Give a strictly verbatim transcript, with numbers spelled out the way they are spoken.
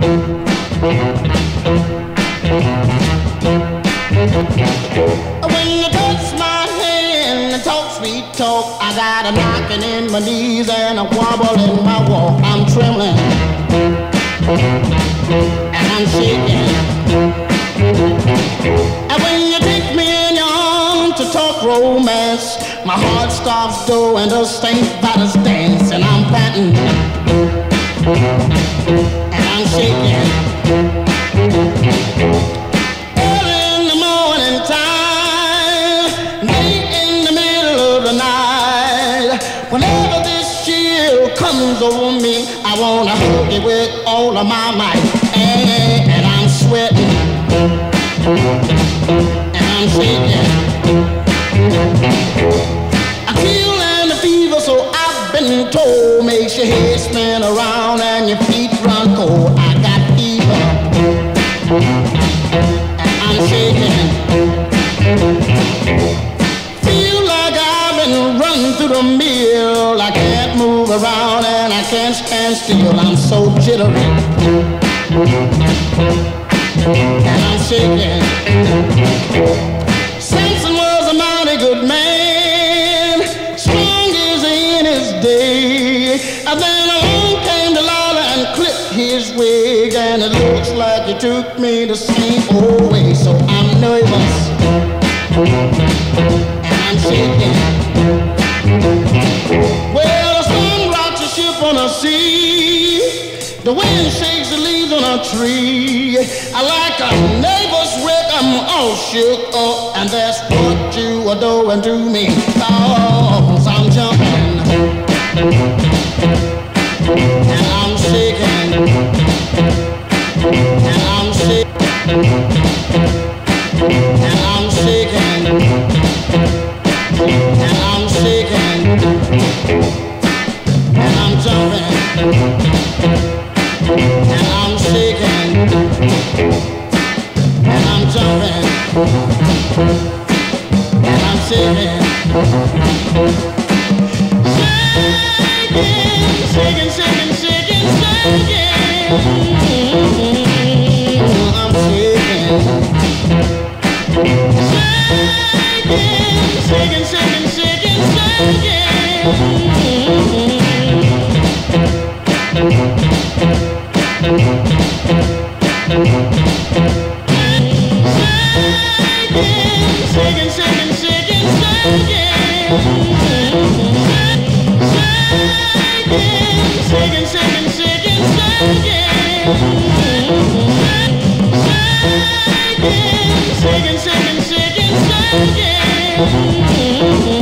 When you touch my hand and talk sweet talk, I got a knocking in my knees and a wobble in my walk. I'm trembling and I'm shaking. And when you take me in your arms to talk romance, my heart stops doing the Saint Vitus dance, and I'm panting and I'm shaking. Early in the morning time, late in the middle of the night, whenever this chill comes over me, I wanna hug you with all of my might. And, and I'm sweating and I'm shaking. I feel and the fever, so I've been told, makes your head spin around and your feet run cold. I got fever and I'm shaking. Feel like I've been running through the mill. I can't move around and I can't stand still. I'm so jittery and I'm shaking. Samson was a mighty good man, strong as in his day. And then along came Delilah and clipped his wig, and it looks like he took me the same old way. So I'm nervous and I'm shaking. Well, the sun rocks a ship on the sea, the wind shakes the leaves on a tree. I like a neighbor's wreck, I'm all shook up, and that's what you are doing to me. Cause I'm jumping and I'm shaking and I'm shaking and I'm shaking and I'm shaking and I'm jumping and I'm shaking and I'm jumping and I'm shaking. Shaking, shaking, shaking, shaking. I'm shaking. Shaking, shaking, shaking, shaking, shaking, shaking, shaking, shaking, shaking, shaking, shaking, shaking, shaking, shaking.